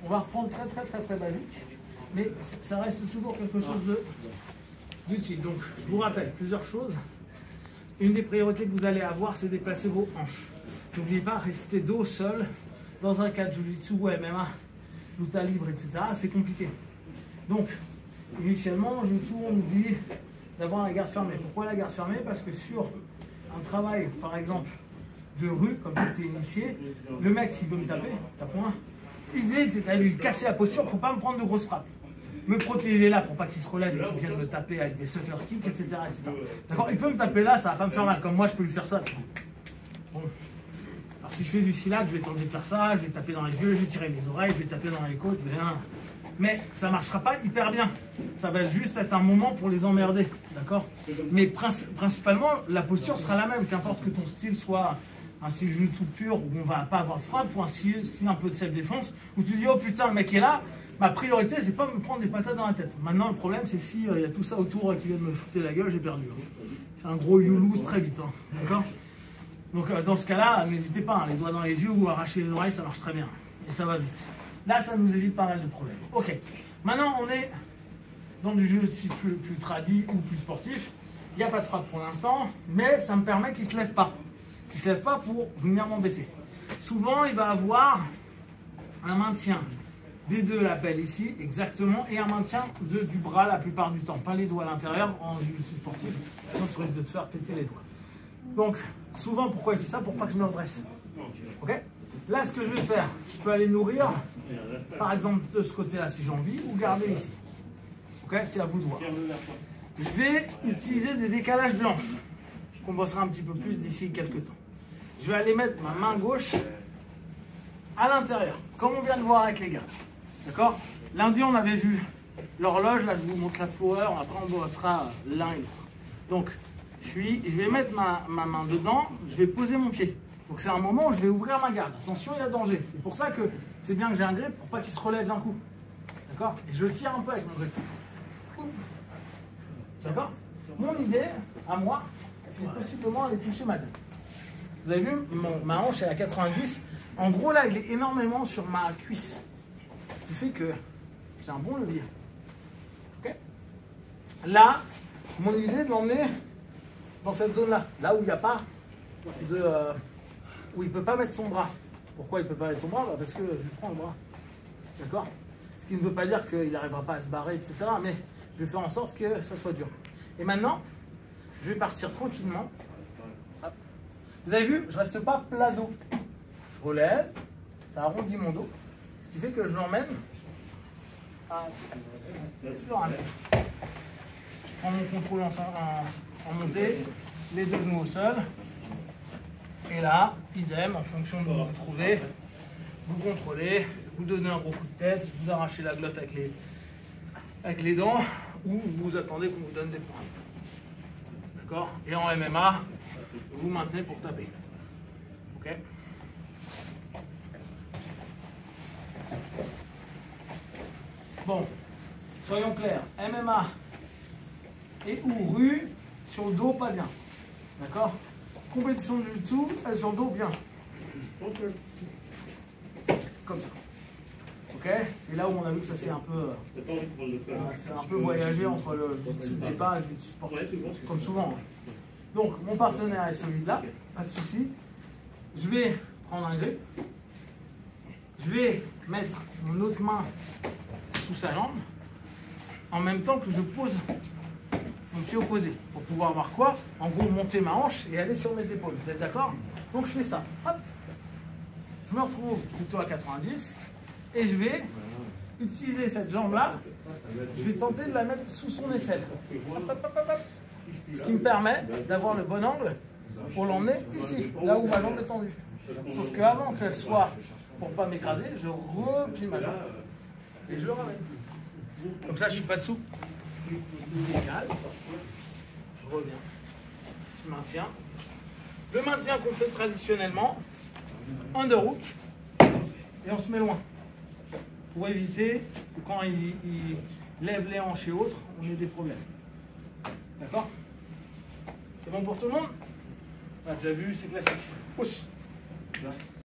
On va reprendre très basique, mais ça reste toujours quelque chose d'utile. Donc, je vous rappelle plusieurs choses. Une des priorités que vous allez avoir, c'est déplacer vos hanches. N'oubliez pas, rester dos seul dans un cas de Jiu-Jitsu ou MMA, lutte libre, etc. C'est compliqué. Donc, initialement, Jiu-Jitsu, on nous dit d'avoir la garde fermée. Pourquoi la garde fermée? Parce que sur un travail, par exemple, de rue, comme c'était initié, le mec, s'il veut me taper, tape-moi. L'idée, c'est d'aller lui casser la posture pour ne pas me prendre de grosses frappes. Me protéger là pour pas qu'il se relève et qu'il vienne me taper avec des sucker kicks, etc. D'accord? Il peut me taper là, ça va pas me faire mal. Comme moi, je peux lui faire ça. Bon. Alors, si je fais du silat, je vais tenter de faire ça, je vais taper dans les yeux, je vais tirer les oreilles, je vais taper dans les côtes, mais ça ne marchera pas hyper bien. Ça va juste être un moment pour les emmerder. D'accord? Mais principalement, la posture sera la même, qu'importe que ton style soit un style jiu-jitsu pur où on ne va pas avoir de frappe, ou un style un peu de self-défense, où tu dis, oh putain, le mec est là. Ma priorité, c'est pas me prendre des patates dans la tête. Maintenant, le problème, c'est s'il y a tout ça autour qui vient de me shooter la gueule, j'ai perdu. C'est un gros you lose très vite. Hein. D'accord? Donc, dans ce cas-là, n'hésitez pas. Hein, les doigts dans les yeux ou arracher les oreilles, ça marche très bien. Et ça va vite. Là, ça nous évite pas mal de problèmes. Ok. Maintenant, on est dans du jeu plus tradi ou plus sportif. Il n'y a pas de frappe pour l'instant, mais ça me permet qu'il ne se lève pas. Qu'il ne se lève pas pour venir m'embêter. Souvent, il va avoir un maintien des deux lapels ici, exactement, et un maintien du bras la plupart du temps. Pas les doigts à l'intérieur en jiu-jitsu sportif, sinon tu risques de te faire péter les doigts. Donc, souvent, pourquoi il fait ça? Pour pas que je me redresse. Ok? Là, ce que je vais faire, je peux aller nourrir, par exemple, de ce côté-là, si j'ai envie, ou garder ici. Ok? C'est à vous de voir. Je vais utiliser des décalages de hanches, qu'on bossera un petit peu plus d'ici quelques temps. Je vais aller mettre ma main gauche à l'intérieur, comme on vient de voir avec les gars. D'accord? Lundi, on avait vu l'horloge. Là, je vous montre la flower. Après, on bossera l'un et l'autre. Donc, je vais mettre ma main dedans. Je vais poser mon pied. Donc, c'est un moment où je vais ouvrir ma garde. Attention, il y a danger. C'est pour ça que c'est bien que j'ai un grip pour pas qu'il se relève d'un coup. D'accord? Et je le tire un peu avec mon grip. D'accord? Mon idée, à moi, c'est possiblement aller toucher ma tête. Vous avez vu, ma hanche est à 90. En gros, là, il est énormément sur ma cuisse. Ce qui fait que j'ai un bon levier. Okay? Là, mon idée est de l'emmener dans cette zone-là. Là où il n'y a pas où il ne peut pas mettre son bras. Pourquoi il ne peut pas mettre son bras? Parce que je lui prends le bras. D'accord? Ce qui ne veut pas dire qu'il n'arrivera pas à se barrer, etc. Mais je vais faire en sorte que ça soit dur. Et maintenant, je vais partir tranquillement. Hop. Vous avez vu, je ne reste pas plat dos. Je relève, ça arrondit mon dos. Ce qui fait que je l'emmène à... Je prends mon contrôle en montée, les deux genoux au sol. Et là, idem, en fonction de où vous vous trouvez, vous contrôlez, vous donnez un gros coup de tête, vous arrachez la glotte avec les dents, ou vous attendez qu'on vous donne des points. D'accord? Et en MMA, vous maintenez pour taper. Ok? Bon, soyons clairs, MMA et ou rue, sur le dos, pas bien. D'accord? Compétition de jiu-jitsu, sur le dos, bien. Comme ça. Ok? C'est là où on a vu que ça s'est un peu voyagé entre le jiu-jitsu de départ et le jiu-jitsu sportif. Comme souvent. Donc, mon partenaire est celui-là, pas de souci. Je vais prendre un grip. Je vais mettre mon autre main sous sa jambe, en même temps que je pose mon pied opposé, pour pouvoir voir quoi? En gros, monter ma hanche et aller sur mes épaules. Vous êtes d'accord? Donc je fais ça. Hop. Je me retrouve plutôt à 90 et je vais utiliser cette jambe-là. Je vais tenter de la mettre sous son aisselle. Hop, hop, hop, hop. Ce qui me permet d'avoir le bon angle pour l'emmener ici, là où ma jambe est tendue. Sauf qu'avant qu'elle soit, pour ne pas m'écraser, je replie ma jambe. Et je le ramène. Comme ça, je ne suis pas dessous. Je décale. Je reviens. Je maintiens. Le maintien qu'on fait traditionnellement. Underhook. Et on se met loin. Pour éviter que quand il lève les hanches et autres, on ait des problèmes. D'accord? C'est bon pour tout le monde? On a déjà vu, c'est classique. Pousse.